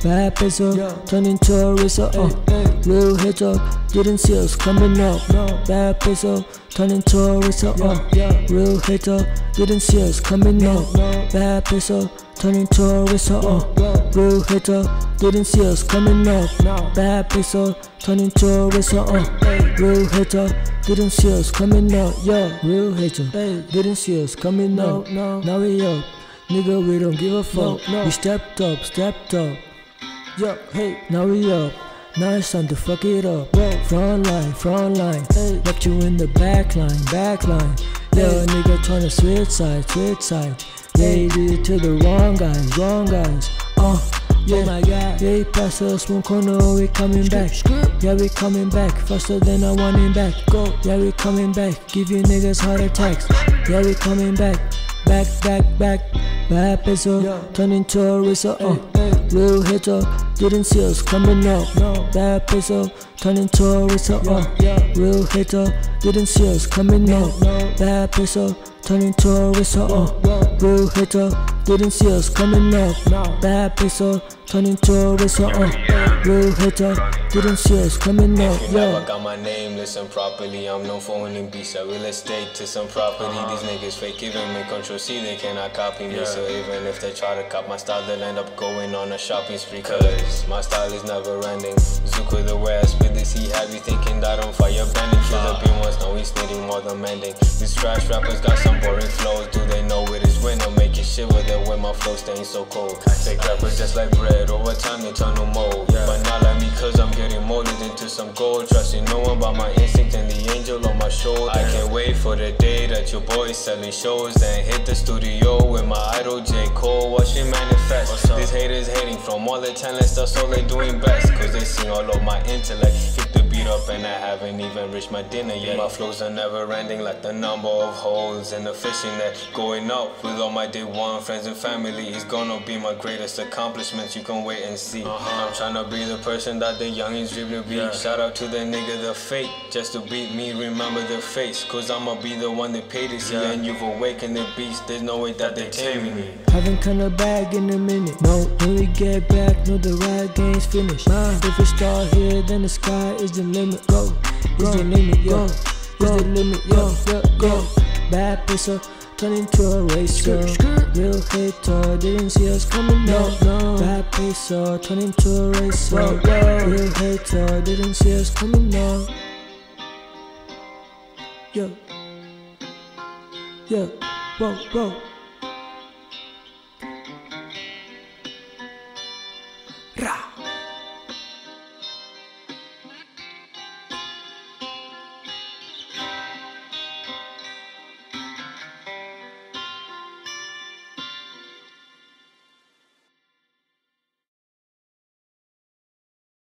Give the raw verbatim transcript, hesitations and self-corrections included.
Bad peso, turn into a racer, uh. Real hater, didn't see us coming up. Bad peso, turn into a racer, uh. Real hater, didn't see us coming up. Bad peso, turn into a racer, uh. Real hater, didn't see us coming up. Bad peso, turn into a racer, uh. Real hater, didn't see us coming up. Yeah, real hater, didn't see us coming up. Now we up, nigga, we don't give a fuck. We stepped up, stepped up. Yo, hey, now we up. Now it's time to fuck it up. Front line, front line. Left you in the back line, back line. Yeah, nigga tryna switch side, switch side. Yeah, you did it to the wrong guys, wrong guys. Uh, yeah, oh my God. Yeah, pass us one corner, we coming back. Yeah, we coming back faster than I want him back. Go. Yeah, we coming back, give you niggas heart attacks. Yeah, we coming back, back, back, back. Bad peso, turn into a racer, uh. Real hater, didn't see us coming up. Bad peso, turn into a racer, uh. Real hater, didn't see us coming up. Bad peso, turn into a racer, uh. Real hater, didn't see us coming up. Bad peso, turn into a racer, uh. Real hater, didn't see us coming up. You never got my name, listen properly. I'm known for owning beats, I real estate to some property. These niggas fake giving me control C, they cannot copy me. So even if they try to cop my style, they'll end up going on a shopping spree. Cause my style is never ending. Zuko the way I spit this, he have you thinking that I'm fire bending. Feel the beat once, now he's needing more than mending. These trash rappers got some boring flows. Do they know it is when I'm making shit with it when my flow staying so cold? Take rappers just like bread, over time they turn to mold. But not like me, cause I'm getting molded into some gold. Trusting no one but my instinct and the angel on my shoulder. I can't wait for the day that your boy's selling shows. Then hit the studio with my idol J. Cole, watch it manifest. These haters hating from all the talents, that's all they doing best. Cause they sing all of my intellect. Keep the beat up and I haven't even reached my dinner yet. My flows are never ending like the number of holes in the fishing net. Going up with all my day one friends and family is gonna be my greatest accomplishment. You can wait and see. uh-huh. I'm trying to be the person that the youngins dream to be. Yeah. Shout out to the nigga the fake, just to beat me, remember the face. Cause I'ma be the one they pay to see. Yeah. And you've awakened the beast, there's no way that they tame me. Haven't kinda bag in a minute. No, when we get back, no, the ride game's finished. Nah, if we start here, then the sky is the limit. Go, is the limit, yo. Is the limit, yo. Go, bad peso, turn into a racer. Real hater, didn't see us coming up. Bad peso, turn into a racer. Real hater, didn't see us coming up. Yo, yo, whoa, whoa.